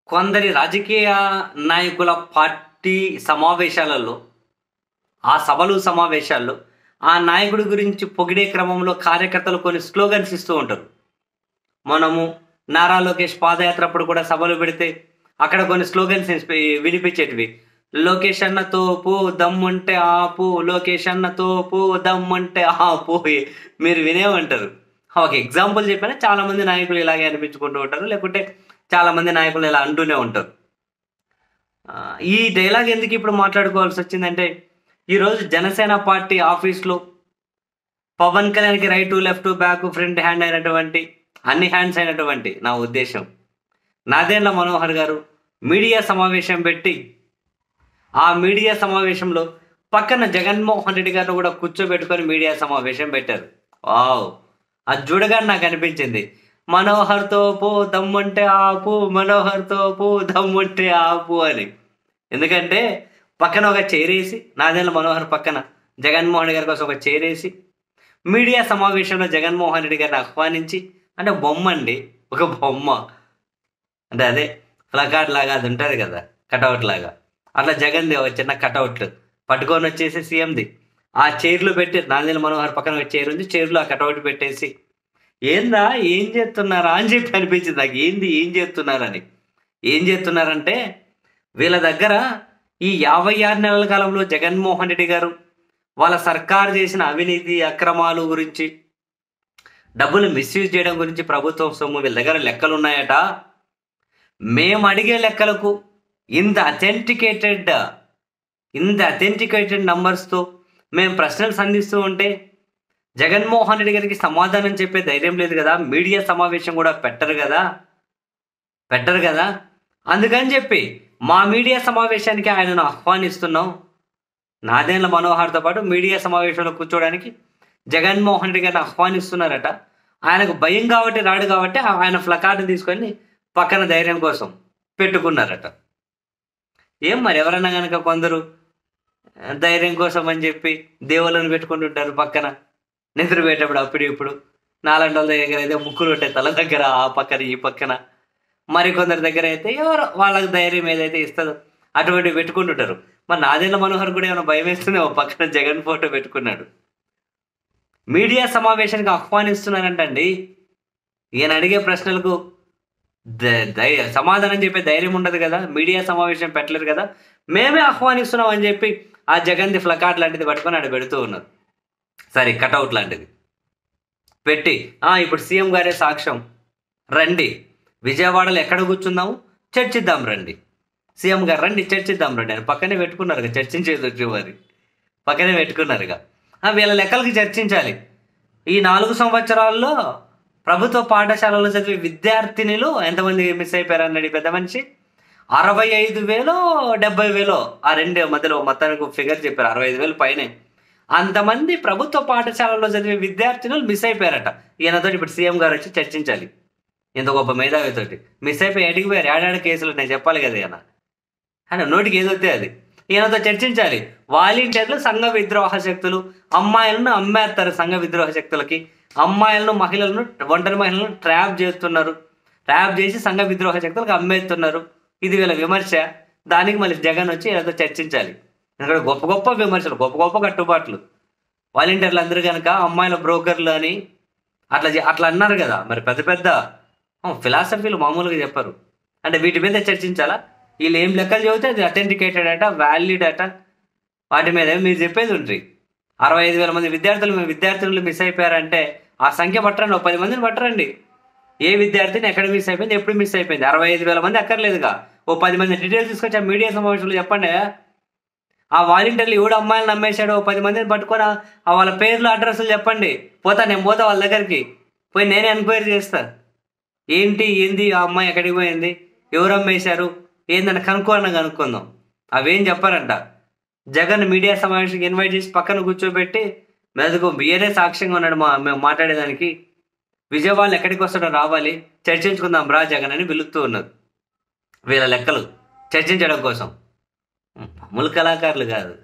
కొందరి రాజకీయ నాయకుల పార్టీ సమావేశాలలో, ఆ సభలు, సమావేశాల్లో ఆ నాయకుడి గురించి పొగిడే క్రమంలో కార్యకర్తలు కొన్ని స్లోగన్స్ ఇస్తూ ఉంటారు. మనము నారా లోకేష్ పాదయాత్ర అప్పుడు కూడా సభలు పెడితే అక్కడ కొన్ని స్లోగన్స్ వినిపించేటివి. లోకేష్ అన్న తోపు దమ్ముంటే ఆపు, లోకేష్ అన్న తోపు దమ్ముంటే ఆపు. మీరు వినే ఉంటారు. ఒక ఎగ్జాంపుల్ చెప్పినా చాలా మంది నాయకులు ఇలాగే అనిపించుకుంటూ ఉంటారు, లేకుంటే చాలా మంది నాయకులు ఇలా అంటూనే ఉంటారు. ఈ డైలాగ్ ఎందుకు ఇప్పుడు మాట్లాడుకోవాల్సి వచ్చిందంటే, ఈరోజు జనసేన పార్టీ ఆఫీస్లో పవన్ కళ్యాణ్కి right, left, back, front hand అయినటువంటి, అన్ని హ్యాండ్స్ అయినటువంటి నా ఉద్దేశం నాదెండ్ల మనోహర్ గారు మీడియా సమావేశం పెట్టి, ఆ మీడియా సమావేశంలో పక్కన జగన్మోహన్ రెడ్డి గారిని కూడా కూర్చోబెట్టుకొని మీడియా సమావేశం పెట్టారు. వావ్, అది చూడగానే నాకు అనిపించింది, మనోహర్తో పో దమ్ముంటే ఆపు, మనోహర్తో పో దమ్ముంటే ఆపు అని. ఎందుకంటే పక్కన ఒక చేరేసి, నాదెండ్ల మనోహర్ పక్కన జగన్మోహన్ రెడ్డి గారి కోసం ఒక చేరేసి మీడియా సమావేశంలో జగన్మోహన్ రెడ్డి గారిని ఆహ్వానించి, అంటే బొమ్మ అండి, ఒక బొమ్మ అంటే అదే ప్లకార్డ్ లాగా అది ఉంటుంది కదా, కటౌట్ లాగా, అట్లా జగన్ది ఒక చిన్న కటౌట్ పట్టుకొని వచ్చేసి సీఎంది ఆ చైర్లో పెట్టి, నాదెండ్ల మనోహర్ పక్కన ఒక చైర్ ఉంది, చైర్లో ఆ కటౌట్ పెట్టేసి ఏందా ఏం చేస్తున్నారా అని చెప్పి అనిపించింది నాకు. ఏం చేస్తున్నారని. ఏం చేస్తున్నారంటే, వీళ్ళ దగ్గర ఈ 56 నెలల కాలంలో జగన్మోహన్ రెడ్డి గారు వాళ్ళ సర్కారు చేసిన అవినీతి అక్రమాలు గురించి, డబ్బులు మిస్యూజ్ చేయడం గురించి, ప్రభుత్వం సొమ్ము వీళ్ళ దగ్గర లెక్కలు ఉన్నాయట. మేము అడిగే లెక్కలకు ఇంత అథెంటికేటెడ్ నంబర్స్తో మేము ప్రశ్నలు సంధిస్తూ ఉంటే జగన్మోహన్ రెడ్డి గారికి సమాధానం చెప్పే ధైర్యం లేదు కదా, మీడియా సమావేశం కూడా పెట్టరు కదా. అందుకని చెప్పి మా మీడియా సమావేశానికి ఆయనను ఆహ్వానిస్తున్నాం. నాదెండ్ల మనోహర్తో పాటు మీడియా సమావేశంలో కూర్చోడానికి జగన్మోహన్ రెడ్డి గారిని ఆహ్వానిస్తున్నారట. ఆయనకు భయం కాబట్టి రాడు కాబట్టి ఆయన ప్లకార్డుని తీసుకొని పక్కన ధైర్యం కోసం పెట్టుకున్నారట. ఏం మరి, ఎవరన్నా కనుక కొందరు ధైర్యం కోసం అని చెప్పి దేవుళ్ళను పెట్టుకుంటుంటారు పక్కన నిద్రపోయేటప్పుడు. అప్పుడు ఇప్పుడు నాలాంటి వాళ్ళ దగ్గర అయితే ముక్కులు ఉంటాయి తల దగ్గర, ఆ పక్కన ఈ పక్కన. మరికొందరి దగ్గర అయితే ఎవరో వాళ్ళకి ధైర్యం ఏదైతే ఇస్తుందో అటువంటివి పెట్టుకుంటుంటారు. మరి నాదెండ్ల మనోహర్ కూడా ఏమైనా భయం వేస్తుంది, ఓ పక్కన జగన్ ఫోటో పెట్టుకున్నాడు. మీడియా సమావేశానికి ఆహ్వానిస్తున్నారంటండి. ఈయన అడిగే ప్రశ్నలకు సమాధానం చెప్పే ధైర్యం ఉండదు కదా, మీడియా సమావేశం పెట్టలేరు కదా, మేమే ఆహ్వానిస్తున్నాం అని చెప్పి ఆ జగన్ది ప్లకార్డ్ లాంటిది పట్టుకొని ఆడ పెడుతూ ఉన్నారు. సరే, కటౌట్ లాంటిది పెట్టి, ఇప్పుడు సీఎం గారే సాక్ష్యం, రండి విజయవాడలో ఎక్కడ కూర్చుందాము, చర్చిద్దాం రండి, సీఎం గారు రండి చర్చిద్దాం రండి అని పక్కనే పెట్టుకున్నారుగా. చర్చించేది వచ్చి మరి పక్కనే పెట్టుకున్నారుగా. వీళ్ళ లెక్కలకి చర్చించాలి. ఈ 4 సంవత్సరాల్లో ప్రభుత్వ పాఠశాలలో చదివే విద్యార్థినులు ఎంతమంది మిస్ అయిపోయారు అన్నాడు పెద్ద మనిషి. 65,000 70,000 ఆ రెండు మధ్యలో మొత్తానికి ఫిగర్ చెప్పారు. 65,000 పైనే అంతమంది ప్రభుత్వ పాఠశాలలో చదివే విద్యార్థినులు మిస్ అయిపోయారట. ఈయనతో ఇప్పుడు సీఎం గారు వచ్చి చర్చించాలి. ఇంత గొప్ప మేధావితోటి మిస్ అయిపోయి ఎడికి పోయారు, ఏడాడ కేసులు నేను చెప్పాలి కదా ఈయన అంటే నోటికి ఏదొస్తే అది. ఈయనతో చర్చించాలి. వాలంటీర్లు సంఘ విద్రోహ శక్తులు, అమ్మాయిలను అమ్మేస్తారు సంఘ విద్రోహ శక్తులకి, అమ్మాయిలను మహిళలను ఒంటరి మహిళలను ట్రాప్ చేసి సంఘ విద్రోహ శక్తులకు అమ్మేస్తున్నారు. ఇది వీళ్ళ విమర్శ. దానికి మళ్ళీ జగన్ వచ్చి ఈయనతో చర్చించాలి. ఇక్కడ గొప్ప గొప్ప విమర్శలు, గొప్ప గొప్ప కట్టుబాట్లు. వాలంటీర్లు అందరూ కనుక అమ్మాయిల బ్రోకర్లు అని అట్లా అన్నారు కదా. మరి పెద్ద పెద్ద ఫిలాసఫీలు మామూలుగా చెప్పరు. అంటే వీటి మీద చర్చించాలా? వీళ్ళు ఏం లెక్కలు చెబితే అది అథెంటికేటెడ్ అట, వ్యాలిడ్ అట, వాటి మీద మీరు చెప్పేది ఉంటుంది. 65,000 మంది విద్యార్థులు మిస్ అయిపోయారంటే ఆ సంఖ్య పట్టరండి, 10 మందిని పట్టరండి. ఏ విద్యార్థిని ఎక్కడ మిస్ అయిపోయింది, ఎప్పుడు మిస్ అయిపోయింది. 65,000 మంది అక్కర్లేదుగా, 10 మంది డీటెయిల్స్ తీసుకొచ్చి ఆ మీడియా సమావేశంలో చెప్పండి. ఆ వాలంటీర్లు ఎవడు అమ్మాయిలను నమ్మేశాడో 10 మందిని పట్టుకొని వాళ్ళ పేర్లు అడ్రస్లు చెప్పండి. నేను పోతా వాళ్ళ దగ్గరికి పోయి నేనే ఎంక్వైరీ చేస్తా. ఏంది ఆ అమ్మాయి ఎక్కడికి పోయింది, ఎవరు అమ్మేశారు, ఏందని కనుక్కుందాం. అవేం చెప్పారంట. జగన్ మీడియా సమావేశానికి ఇన్వైట్ చేసి పక్కన కూర్చోబెట్టి మెదకు వేరే సాక్ష్యంగా ఉన్నాడు మేము మాట్లాడేదానికి. విజయవాడలో ఎక్కడికి వస్తాడో రావాలి, చర్చించుకుందాం రా జగన్ అని పిలుస్తూ ఉన్నారు. వీళ్ళ లెక్కలు చర్చించడం కోసం మామూలు కళాకారులు కాదు.